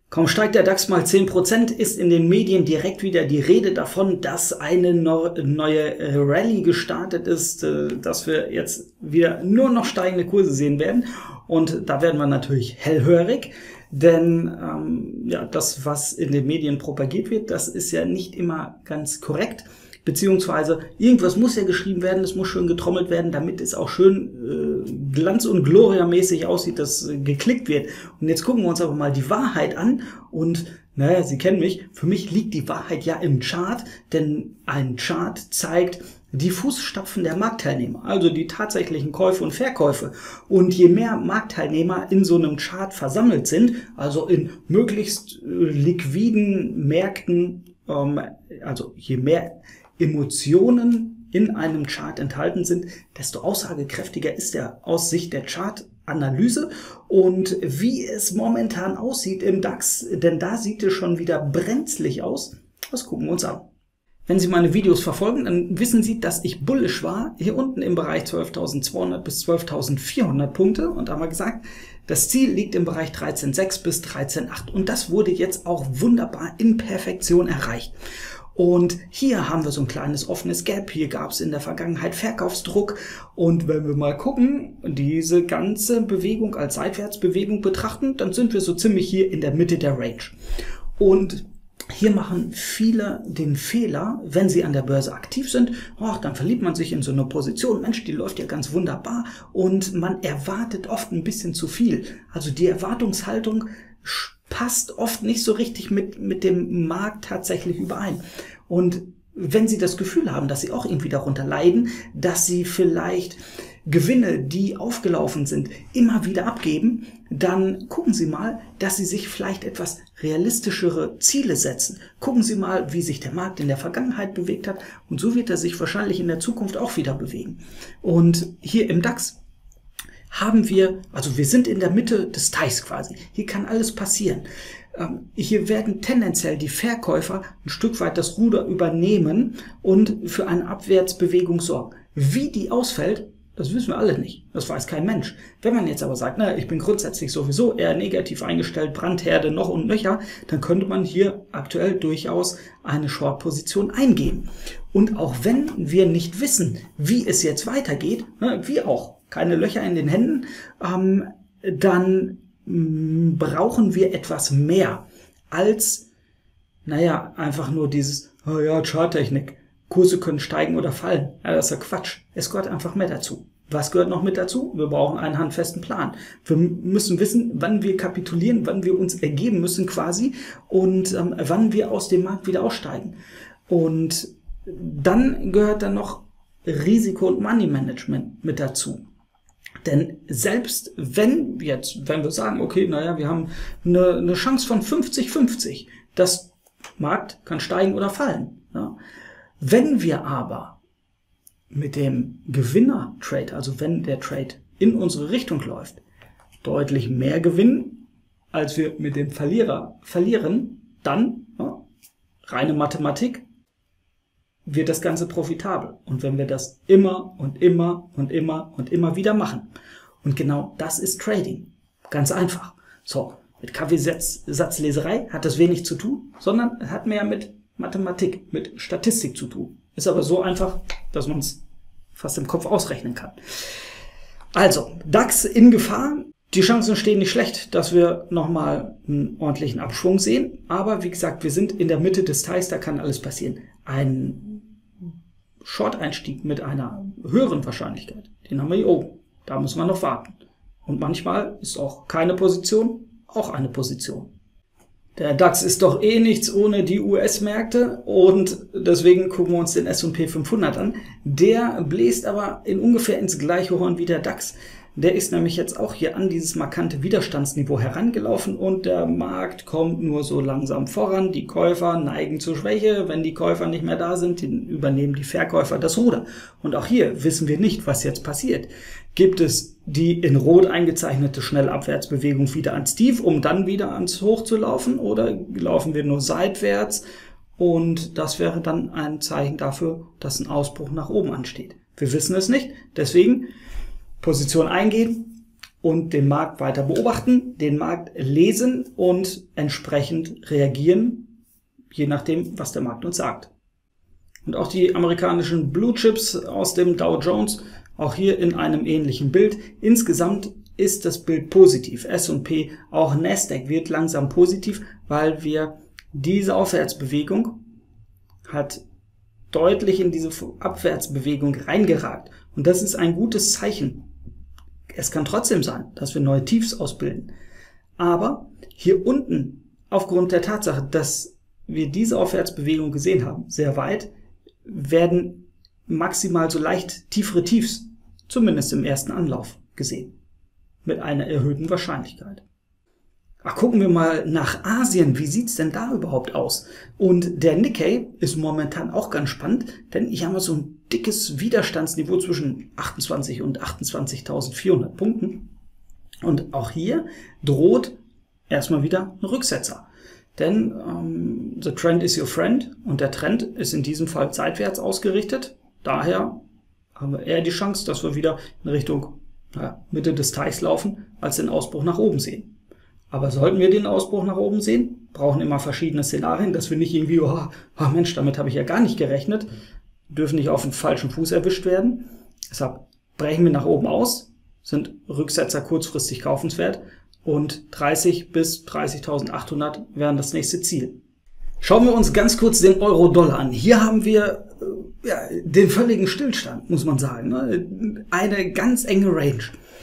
Kaum steigt der DAX mal 10%, ist in den Medien direkt wieder die Rede davon, dass eine neue Rallye gestartet ist, dass wir jetzt wieder nur noch steigende Kurse sehen werden. Und da werden wir natürlich hellhörig, denn ja, das, was in den Medien propagiert wird, das ist ja nicht immer ganz korrekt. Beziehungsweise irgendwas muss ja geschrieben werden, es muss schön getrommelt werden, damit es auch schön Glanz- und Gloria-mäßig aussieht, dass geklickt wird. Und jetzt gucken wir uns aber mal die Wahrheit an und naja, Sie kennen mich, für mich liegt die Wahrheit ja im Chart, denn ein Chart zeigt die Fußstapfen der Marktteilnehmer, also die tatsächlichen Käufe und Verkäufe. Und je mehr Marktteilnehmer in so einem Chart versammelt sind, also in möglichst liquiden Märkten, also je mehr Emotionen in einem Chart enthalten sind, desto aussagekräftiger ist er aus Sicht der Chartanalyse. Und wie es momentan aussieht im DAX, denn da sieht es schon wieder brenzlig aus, das gucken wir uns an. Wenn Sie meine Videos verfolgen, dann wissen Sie, dass ich bullish war, hier unten im Bereich 12.200 bis 12.400 Punkte. Und da haben wir gesagt, das Ziel liegt im Bereich 13.6 bis 13.8. Und das wurde jetzt auch wunderbar in Perfektion erreicht. Und hier haben wir so ein kleines offenes Gap. Hier gab es in der Vergangenheit Verkaufsdruck. Und wenn wir mal gucken, diese ganze Bewegung als Seitwärtsbewegung betrachten, dann sind wir so ziemlich hier in der Mitte der Range. Und hier machen viele den Fehler, wenn sie an der Börse aktiv sind, dann verliebt man sich in so eine Position, Mensch, die läuft ja ganz wunderbar und man erwartet oft ein bisschen zu viel. Also die Erwartungshaltung passt oft nicht so richtig mit dem Markt tatsächlich überein. Und wenn Sie das Gefühl haben, dass Sie auch irgendwie darunter leiden, dass Sie vielleicht Gewinne, die aufgelaufen sind, immer wieder abgeben, dann gucken Sie mal, dass Sie sich vielleicht etwas realistischere Ziele setzen. Gucken Sie mal, wie sich der Markt in der Vergangenheit bewegt hat und so wird er sich wahrscheinlich in der Zukunft auch wieder bewegen. Und hier im DAX haben wir, also wir sind in der Mitte des Teichs quasi. Hier kann alles passieren. Hier werden tendenziell die Verkäufer ein Stück weit das Ruder übernehmen und für eine Abwärtsbewegung sorgen. Wie die ausfällt, das wissen wir alle nicht. Das weiß kein Mensch. Wenn man jetzt aber sagt, na, ich bin grundsätzlich sowieso eher negativ eingestellt, Brandherde noch und nöcher, dann könnte man hier aktuell durchaus eine Short-Position eingehen. Und auch wenn wir nicht wissen, wie es jetzt weitergeht, wie auch, keine Löcher in den Händen, dann brauchen wir etwas mehr als, naja, einfach nur dieses, oh ja, Charttechnik, Kurse können steigen oder fallen. Ja, das ist ja Quatsch. Es gehört einfach mehr dazu. Was gehört noch mit dazu? Wir brauchen einen handfesten Plan. Wir müssen wissen, wann wir kapitulieren, wann wir uns ergeben müssen quasi und wann wir aus dem Markt wieder aussteigen. Und dann gehört dann noch Risiko- und Money-Management mit dazu. Denn selbst wenn wir sagen, okay, naja, wir haben eine Chance von 50-50, das Markt kann steigen oder fallen. Ja. Wenn wir aber mit dem Gewinner-Trade, also wenn der Trade in unsere Richtung läuft, deutlich mehr gewinnen, als wir mit dem Verlierer verlieren, dann, reine Mathematik, wird das Ganze profitabel. Und wenn wir das immer und immer und immer und immer wieder machen. Und genau das ist Trading. Ganz einfach. So, mit Kaffeesatzleserei hat das wenig zu tun, sondern es hat mehr mit Mathematik, mit Statistik zu tun. Ist aber so einfach, dass man es fast im Kopf ausrechnen kann. Also, DAX in Gefahr. Die Chancen stehen nicht schlecht, dass wir nochmal einen ordentlichen Abschwung sehen. Aber wie gesagt, wir sind in der Mitte des Teichs, da kann alles passieren. Ein Short-Einstieg mit einer höheren Wahrscheinlichkeit, den haben wir hier oben. Da müssen wir noch warten. Und manchmal ist auch keine Position auch eine Position. Der DAX ist doch eh nichts ohne die US-Märkte und deswegen gucken wir uns den S&P 500 an. Der bläst aber ungefähr ins gleiche Horn wie der DAX. Der ist nämlich jetzt auch hier an dieses markante Widerstandsniveau herangelaufen und der Markt kommt nur so langsam voran. Die Käufer neigen zur Schwäche. Wenn die Käufer nicht mehr da sind, übernehmen die Verkäufer das Ruder. Und auch hier wissen wir nicht, was jetzt passiert. Gibt es die in Rot eingezeichnete Schnellabwärtsbewegung wieder ans Tief, um dann wieder ans Hoch zu laufen? Oder laufen wir nur seitwärts? Und das wäre dann ein Zeichen dafür, dass ein Ausbruch nach oben ansteht. Wir wissen es nicht. Deswegen Position eingehen und den Markt weiter beobachten, den Markt lesen und entsprechend reagieren, je nachdem, was der Markt uns sagt. Und auch die amerikanischen Blue Chips aus dem Dow Jones, auch hier in einem ähnlichen Bild. Insgesamt ist das Bild positiv. S&P, auch Nasdaq wird langsam positiv, weil wir diese Aufwärtsbewegung hat deutlich in diese Abwärtsbewegung reingeragt. Und das ist ein gutes Zeichen. Es kann trotzdem sein, dass wir neue Tiefs ausbilden. Aber hier unten, aufgrund der Tatsache, dass wir diese Aufwärtsbewegung gesehen haben, sehr weit, werden maximal so leicht tiefere Tiefs, zumindest im ersten Anlauf, gesehen. Mit einer erhöhten Wahrscheinlichkeit. Ach, gucken wir mal nach Asien. Wie sieht's denn da überhaupt aus? Und der Nikkei ist momentan auch ganz spannend, denn hier haben wir so ein dickes Widerstandsniveau zwischen 28 und 28.400 Punkten. Und auch hier droht erstmal wieder ein Rücksetzer. Denn the trend is your friend und der Trend ist in diesem Fall seitwärts ausgerichtet. Daher haben wir eher die Chance, dass wir wieder in Richtung Mitte des Teichs laufen, als den Ausbruch nach oben sehen. Aber sollten wir den Ausbruch nach oben sehen, brauchen immer verschiedene Szenarien, dass wir nicht irgendwie, oh Mensch, damit habe ich ja gar nicht gerechnet, dürfen nicht auf den falschen Fuß erwischt werden. Deshalb brechen wir nach oben aus, sind Rücksetzer kurzfristig kaufenswert und 30 bis 30.800 wären das nächste Ziel. Schauen wir uns ganz kurz den Euro-Dollar an. Hier haben wir den völligen Stillstand, muss man sagen. Eine ganz enge Range.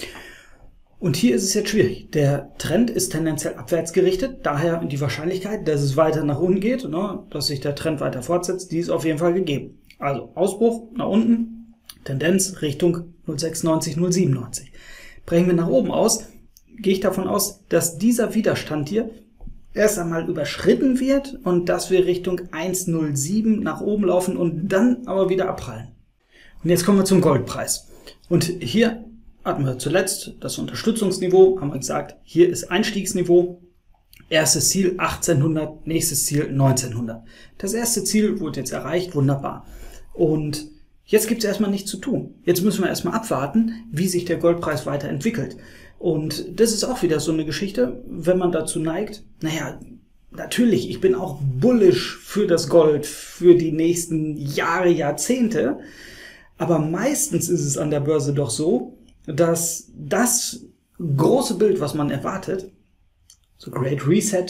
Und hier ist es jetzt schwierig. Der Trend ist tendenziell abwärts gerichtet, daher die Wahrscheinlichkeit, dass es weiter nach unten geht, dass sich der Trend weiter fortsetzt, die ist auf jeden Fall gegeben. Also Ausbruch nach unten, Tendenz Richtung 0,96, 0,97. Brechen wir nach oben aus, gehe ich davon aus, dass dieser Widerstand hier erst einmal überschritten wird und dass wir Richtung 1,07 nach oben laufen und dann aber wieder abprallen. Und jetzt kommen wir zum Goldpreis. Und hier hatten wir zuletzt das Unterstützungsniveau, haben wir gesagt, hier ist Einstiegsniveau, erstes Ziel 1800, nächstes Ziel 1900. Das erste Ziel wurde jetzt erreicht, wunderbar. Und jetzt gibt es erstmal nichts zu tun. Jetzt müssen wir erstmal abwarten, wie sich der Goldpreis weiterentwickelt. Und das ist auch wieder so eine Geschichte, wenn man dazu neigt, natürlich, ich bin auch bullish für das Gold, für die nächsten Jahre, Jahrzehnte, aber meistens ist es an der Börse doch so, dass das große Bild, was man erwartet, so Great Reset,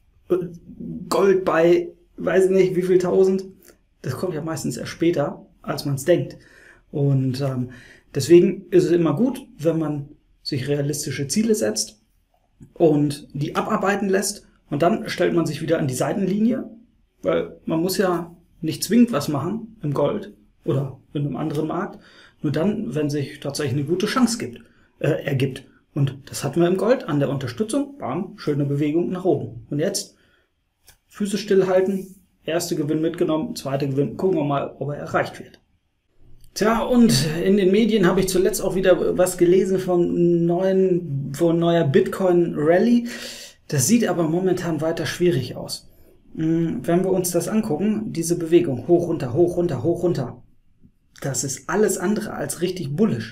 Gold bei, weiß ich nicht, wie viel tausend, das kommt ja meistens erst später, als man es denkt. Und deswegen ist es immer gut, wenn man sich realistische Ziele setzt und die abarbeiten lässt und dann stellt man sich wieder an die Seitenlinie, weil man muss ja nicht zwingend was machen im Gold oder in einem anderen Markt, nur dann, wenn sich tatsächlich eine gute Chance ergibt. Und das hatten wir im Gold an der Unterstützung, bam, schöne Bewegung nach oben. Und jetzt Füße stillhalten, erste Gewinn mitgenommen, zweite Gewinn, gucken wir mal, ob er erreicht wird. Tja, und in den Medien habe ich zuletzt auch wieder was gelesen von neuer Bitcoin-Rally. Das sieht aber momentan weiter schwierig aus. Wenn wir uns das angucken, diese Bewegung, hoch, runter, hoch, runter, hoch, runter, das ist alles andere als richtig bullish.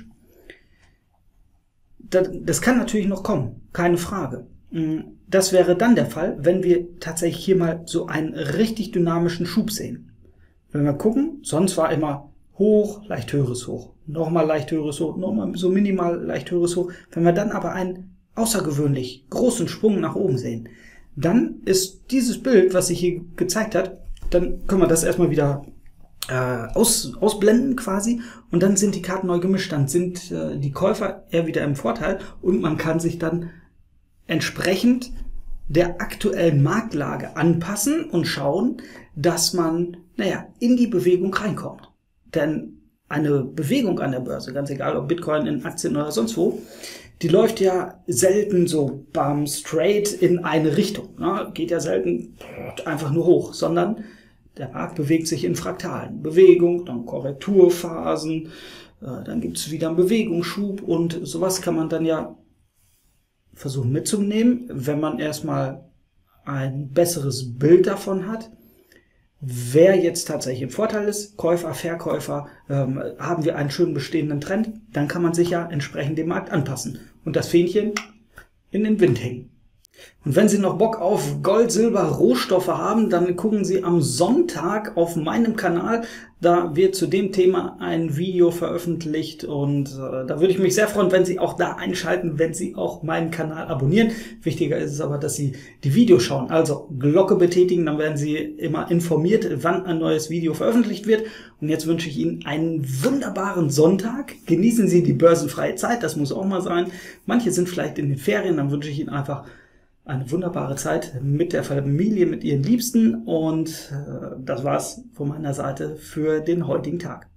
Das kann natürlich noch kommen, keine Frage. Das wäre dann der Fall, wenn wir tatsächlich hier mal so einen richtig dynamischen Schub sehen. Wenn wir gucken, sonst war immer hoch, leicht höheres Hoch, nochmal leicht höheres Hoch, nochmal so minimal leicht höheres Hoch. Wenn wir dann aber einen außergewöhnlich großen Sprung nach oben sehen, dann ist dieses Bild, was sich hier gezeigt hat, dann können wir das erstmal wieder ausblenden quasi und dann sind die Karten neu gemischt, dann sind die Käufer eher wieder im Vorteil und man kann sich dann entsprechend der aktuellen Marktlage anpassen und schauen, dass man, in die Bewegung reinkommt. Denn eine Bewegung an der Börse, ganz egal ob Bitcoin, in Aktien oder sonst wo, die läuft ja selten so straight in eine Richtung. Geht ja selten einfach nur hoch, sondern der Markt bewegt sich in Fraktalen. Bewegung, dann Korrekturphasen, dann gibt es wieder einen Bewegungsschub und sowas kann man dann ja versuchen mitzunehmen, wenn man erstmal ein besseres Bild davon hat, wer jetzt tatsächlich im Vorteil ist, Käufer, Verkäufer, haben wir einen schönen bestehenden Trend, dann kann man sich ja entsprechend dem Markt anpassen und das Fähnchen in den Wind hängen. Und wenn Sie noch Bock auf Gold, Silber, Rohstoffe haben, dann gucken Sie am Sonntag auf meinem Kanal. Da wird zu dem Thema ein Video veröffentlicht und da würde ich mich sehr freuen, wenn Sie auch da einschalten, wenn Sie auch meinen Kanal abonnieren. Wichtiger ist es aber, dass Sie die Videos schauen, also Glocke betätigen, dann werden Sie immer informiert, wann ein neues Video veröffentlicht wird. Und jetzt wünsche ich Ihnen einen wunderbaren Sonntag. Genießen Sie die börsenfreie Zeit, das muss auch mal sein. Manche sind vielleicht in den Ferien, dann wünsche ich Ihnen einfach eine wunderbare Zeit mit der Familie, mit Ihren Liebsten und das war's von meiner Seite für den heutigen Tag.